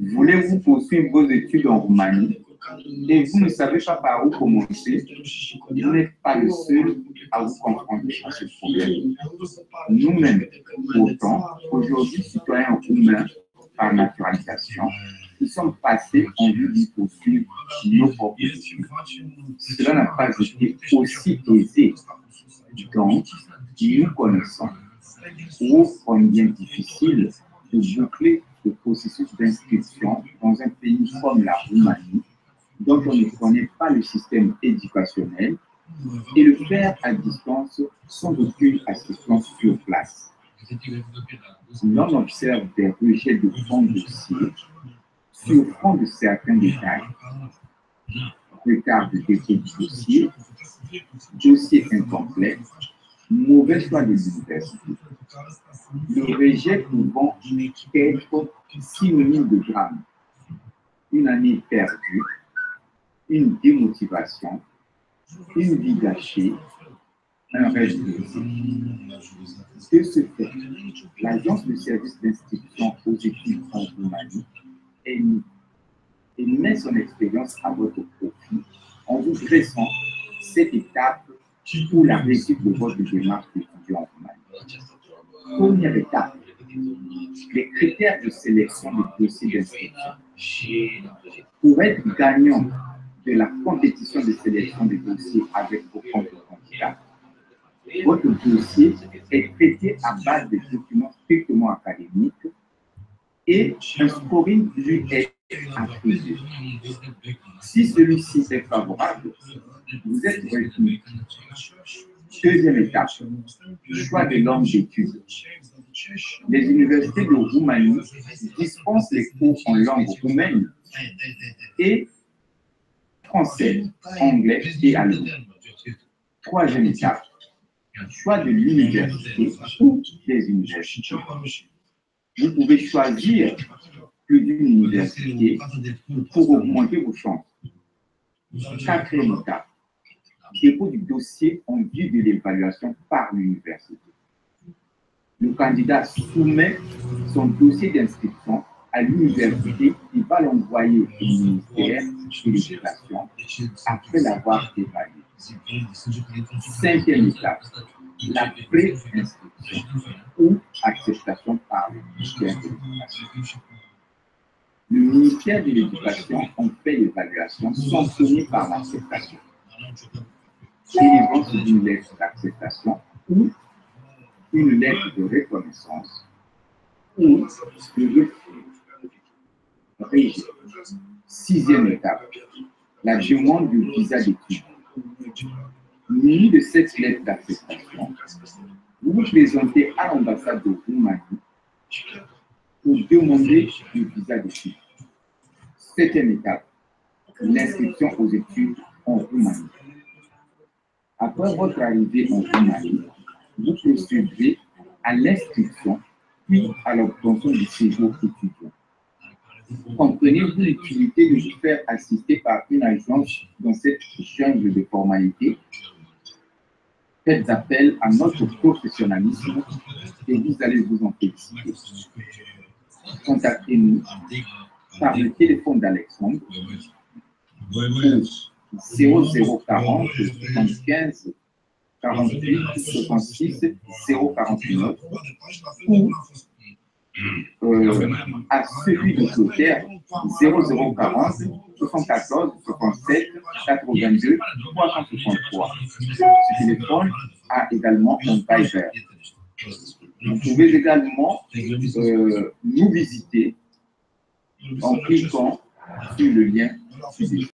Voulez-vous poursuivre vos études en Roumanie et vous ne savez pas par où commencer? Vous n'êtes pas le seul à vous confronter à ce problème. Nous-mêmes, pourtant, aujourd'hui citoyens roumains par naturalisation, nous sommes passés en vue d'y poursuivre nos propres études. Cela n'a pas été aussi aisé. Donc, nous connaissons combien difficile de boucler le processus d'inscription dans un pays comme la Roumanie, dont on ne connaît pas le système éducationnel, et le faire à distance sans aucune assistance sur place. L'on observe des rejets de fonds de dossiers sur fond de certains détails. Retard de dépôt du dossier, dossier incomplet, mauvais choix de l'université. Le rejet pouvant être synonyme de drame, une année perdue, une démotivation, une vie gâchée, un rêve brisé. De ce fait, l'Agence de services d'inscription aux études en Roumanie met son expérience à votre profit en vous dressant cette étape pour la réussite de votre démarche d'étudiant en Roumanie. Première étape, les critères de sélection des dossiers d'inscription. Pour être gagnant de la compétition de sélection des dossiers avec vos propres candidats, votre dossier est traité à base de documents strictement académiques et un scoring lui est attribué. Si celui-ci est favorable, vous êtes retenu. Deuxième étape, choix de langue d'études. Les universités de Roumanie dispensent les cours en langue roumaine et français, anglais et allemand. Troisième étape, choix de l'université ou des universités. Vous pouvez choisir plus d'une université pour augmenter vos chances. Quatrième étape, dépôt du dossier en vue de l'évaluation par l'université. Le candidat soumet son dossier d'inscription à l'université qui va l'envoyer au ministère de l'Éducation après l'avoir évalué. Cinquième étape, la pré-inscription ou acceptation par le ministère de l'Éducation. Le ministère de l'Éducation en fait l'évaluation sanctionnée par l'acceptation. Délivrance d'une lettre d'acceptation ou une lettre de reconnaissance ou de refus. Sixième étape, la demande du visa d'études. Muni de cette lettre d'acceptation, vous vous présentez à l'ambassade de Roumanie pour demander le visa d'études. Septième étape, l'inscription aux études en Roumanie. Après votre arrivée en Roumanie, vous procéderez à l'inscription puis à l'obtention du séjour étudiant. Comprenez-vous l'utilité de vous faire assister par une agence dans cette jungle de formalités? Faites appel à notre professionnalisme et vous allez vous en féliciter. Contactez-nous par le téléphone d'Alexandre au 0040 75 48 66 049 ou à celui de Clotaire 0040 74 67 82 363. Ce téléphone a également un Viber. Vous pouvez également nous visiter en cliquant sur le lien ci-dessous.